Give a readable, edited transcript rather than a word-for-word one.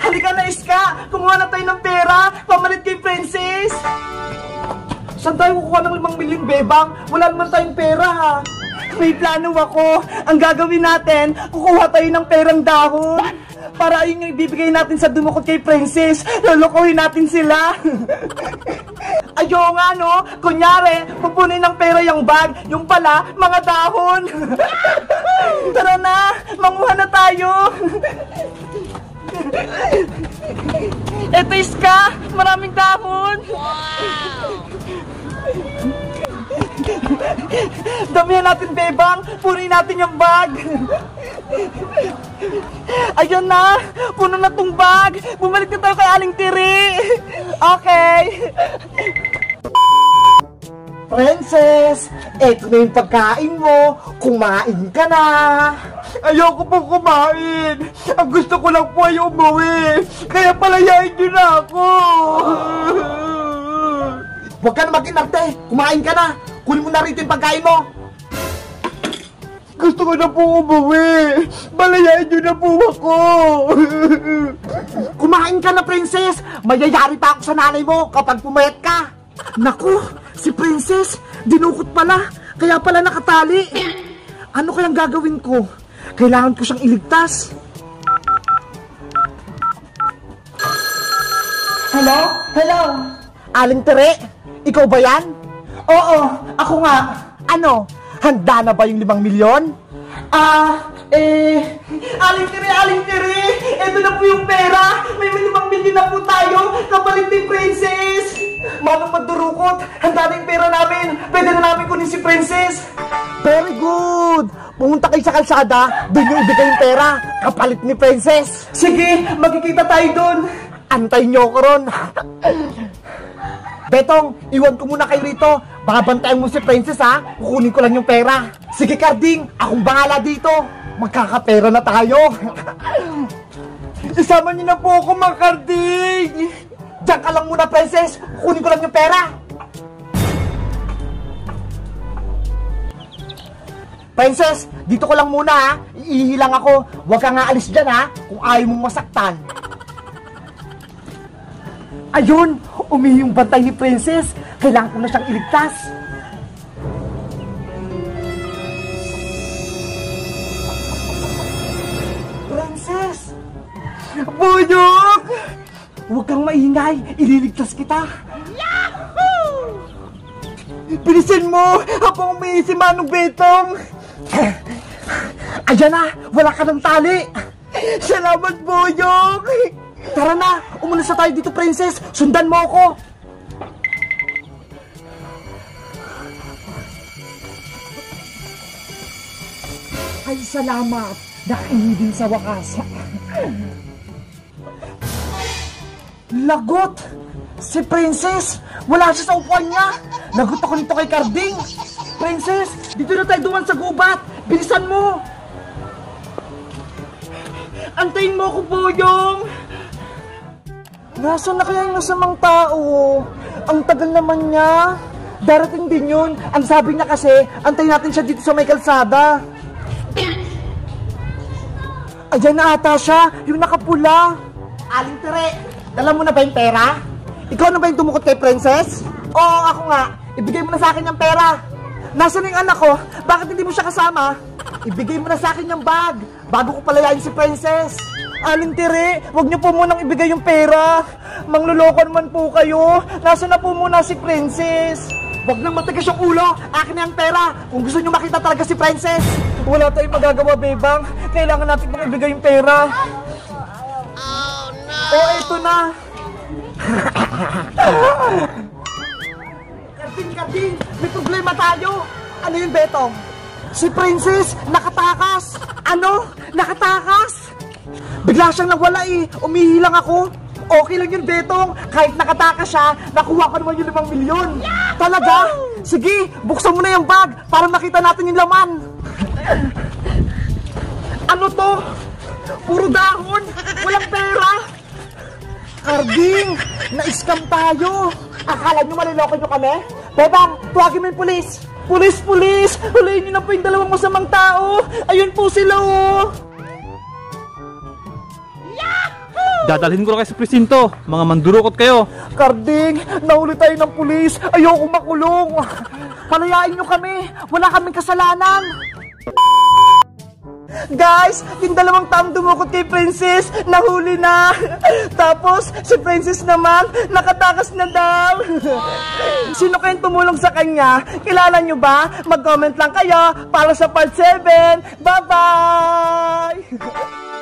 Halika na, Iska! Kumuha na tayo ng pera! Pamalit kay Princess! Saan tayo kukuha ng 5 milyon, Bebang? Wala naman tayong pera, ha? May plano ako. Ang gagawin natin, kukuha tayo ng perang dahon. Para ayun yung ibibigay natin sa dumukot kay Princess. Lulukuhin natin sila. Ayaw nga, no? Kunyari, pupunin ng pera yung bag. Yung pala, mga dahon. Tara na, manguha na tayo. Eto, Iska, maraming dahon. Damihan natin, Bebang. Punin natin yung bag. Ayun na, puno na tong bag. Bumalik na tayo kay Aling Tiri. Okay. Princess, eto na yung pagkain mo. Kumain ka na. Ayoko pong kumain. Ang gusto ko lang po ay umuwi. Kaya palayain nyo na ako. Huwag ka na mag-inarte. Kumain ka na. Kunin mo na rito yung pagkain mo. Gusto ko na po umuwi. Palayain nyo na po ako. Kumain ka na, Princess. Mayayari pa ako sa nanay mo kapag pumayat ka. Naku, si Princess, dinukot pala. Kaya pala nakatali. Ano kayang gagawin ko? Kailangan ko siyang iligtas. Hello? Hello? Aling Tere, ikaw ba yan? Oo, ako nga. Ano? Handa na ba yung 5 milyon? Aling Tere, eto na po yung pera. May 5 milyon na po tayo. Kapalit ni Princess. Manong madurukot, handa na yung pera namin. Pwede na namin kunin si Princess. Very good. Pumunta kayo sa kalsada, doon yung ibigay yung pera. Kapalit ni Princess. Sige, magkikita tayo doon. Antayin niyo ako ron. Betong, iwan ko muna kayo rito. Baka bantayan mo si Princess, ha? Kukunin ko lang yung pera. Sige, Carding, akong bahala dito. Magkakapera na tayo. Isama niyo na po ako, mga Carding. Diyan ka lang muna, Princess. Kukunin ko lang yung pera. Princess, dito ko lang muna, ha? Iihilang ako. Huwag ka nga alis dyan, ha? Kung ayaw mong masaktan. Ayun! Umihi yung bantay ni Princess. Kailangan ko na siyang iligtas. Princess! Buyok! Huwag kang maingay. Ililigtas kita. Yahoo! Bilisin mo habang umihi si Manong Betong. Ayan na! Wala ka ng tali. Salamat, Buyok! Tara na! Umulis na tayo dito, Princess! Sundan mo ako! Ay, salamat! Naihi din sa wakas! Lagot! Si Princess! Wala siya sa upuan niya! Lagot ako nito kay Carding! Princess! Dito na tayo duman sa gubat! Bilisan mo! Antayin mo ako, Boyong! Nasaan na kaya yung masamang tao? Ang tagal naman niya. Darating din yun. Ang sabi niya kasi, antayin natin siya dito sa may kalsada. Ayan na ata siya, yung nakapula. Aling Tere, dala mo na ba yung pera? Ikaw na ba yung tumukot kay Princess? Oo, ako nga. Ibigay mo na sa akin yung pera. Nasaan yung anak ko? Bakit hindi mo siya kasama? Ibigay mo na sa akin yung bag bago ko palayain si Princess. Aling Tere, huwag niyo po munang ibigay yung pera. Mangluloko naman po kayo. Nasaan na po muna si Princess? Huwag nang matigas yung ulo. Akin na yung pera. Kung gusto niyo makita talaga si Princess. Wala tayong magagawa, Bebang. Kailangan natin pong ibigay yung pera. Oh, no! Oh, eto na. Carding, may problema tayo. Ano yun, Betong? Si Princess, nakatakas. Ano? Nakatakas? Bigla siyang nawala eh. Umihi lang ako. Okay lang yun, Betong. Kahit nakatakas siya, nakuha ko naman yung 5 milyon. Talaga? Sige, buksan mo na yung bag para makita natin yung laman. Ano to? Puro dahon. Walang pera. Carding, na-scam tayo. Akala nyo maliloko nyo kami? Bebang, tuwagin mo yung pulis. Pulis! Hulayin nyo na po yung 2 masamang tao. Ayun po sila, oh. Yahoo! Dadalhin ko na kayo sa presinto. Mga mandurukot kayo. Karding, nahuli tayo ng pulis. Ayoko makulong. Palayain nyo kami. Wala kaming kasalanan. Guys, yung dalawang taong dumukot kay Princess, nahuli na. Tapos, si Princess naman, nakatakas na daw. Sino kayong tumulong sa kanya? Kilala nyo ba? Mag-comment lang kayo para sa part 7. Bye-bye!